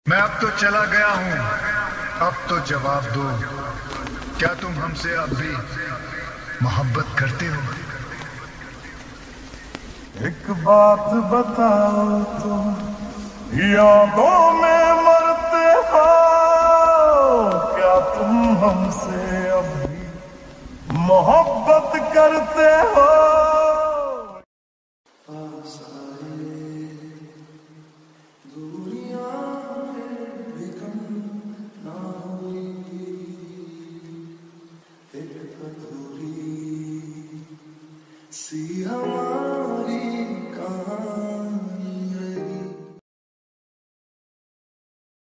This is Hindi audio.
मैं अब तो चला गया हूं, अब तो जवाब दो, क्या तुम हमसे अब भी मोहब्बत करते हो? एक बात बताओ तुम यादों में मरते हो, क्या तुम हमसे अब भी मोहब्बत करते हो? सी हमारी